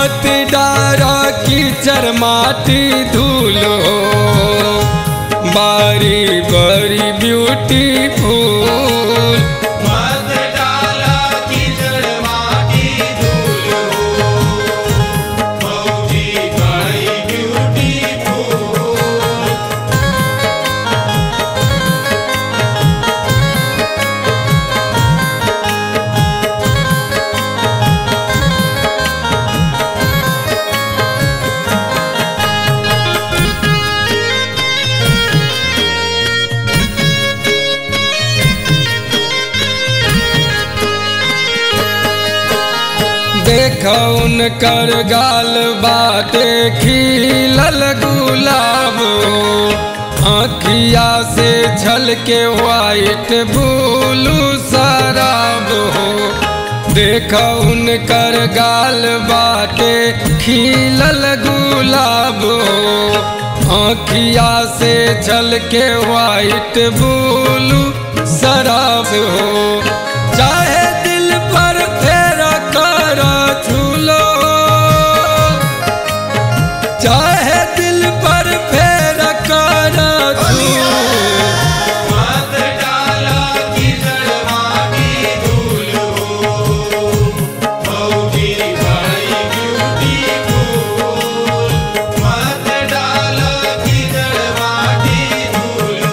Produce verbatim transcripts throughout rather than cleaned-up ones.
मत डारा कीचड़ माटी धूलो बारी बारी ब्यूटीफुल मत डाला कीचड़ माटी धूलो भौजी बड़ी ब्यूटीफुल। देखौन कर गाल बाटे खिलल गुलाब आँखिया से झलके वाइट ब्लू शराब हो। देखौन कर गाल बाटे खिलल गुलाब आँखिया से झलके वाइट ब्लू शराब हो। चाहे दिल पर फेरा कर झूलो चाहे दिल पर फेरा कर झूलो मत डाला कीचड़ माटी धूलो भौजी बड़ी ब्यूटीफुल। मत डाला कीचड़ माटी धूलो।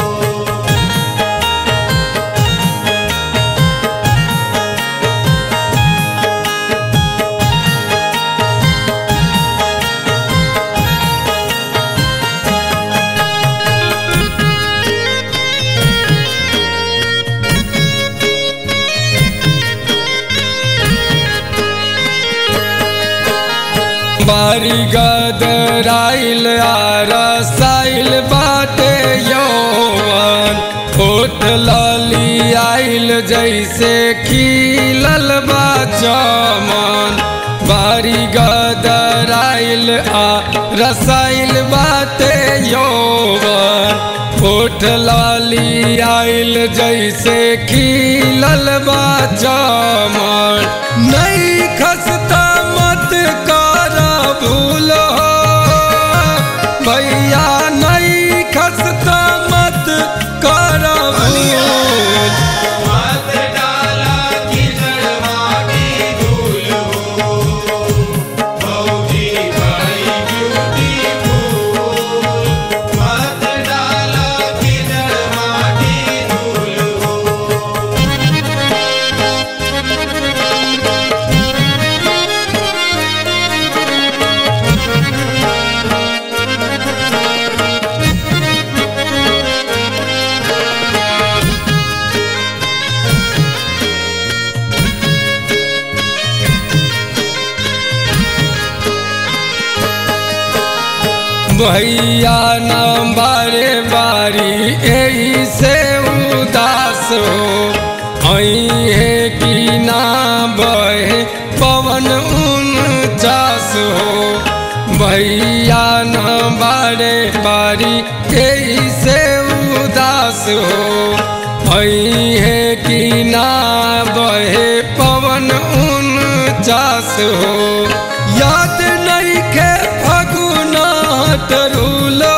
बारी गदराइल आरसाइल बाटे यौवन होठ लाली आइल जैसे खिलल बा चमन। बारी गदराइल आरसाइल बाटे यौवन होठ लाली आइल जैसे खिलल बा चमन। नहीं खसता मत कर भूलो भैया नहीं खसता मत कर भूल। मत डाला कीचड़ माटी धूलो भौजी बड़ी ब्यूटीफुल। मत डाला कीचड़ माटी धूलो। भैया न बारे बारी यही से उदास हो आई है कि ना बहे पवन उनचास हो। भैया न बारे बारी यही से उदास हो आई है कि ना बहे पवन उनचास हो। याद नहीं के फगुना तरुलो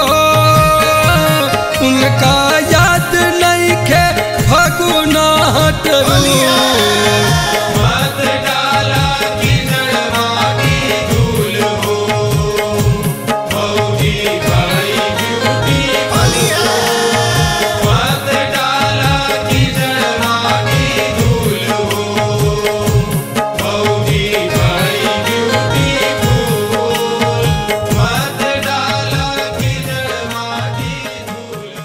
उनका याद नहीं के फगुना तरुलो। मत डाला कीचड़ माटी धूलो भौजी बड़ी ब्यूटीफुल। मत डाला कीचड़ माटी धूलो भौजी बड़ी ब्यूटीफुल। मत डाला कीचड़ माटी धूलो।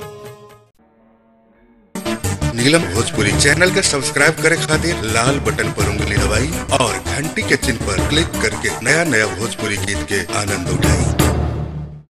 नीलम भोजपुरी चैनल के सब्सक्राइब करे खातिर लाल बटन पर उंगली दबाई और घंटी के चिन्ह पर क्लिक करके नया नया भोजपुरी गीत के आनंद उठाई।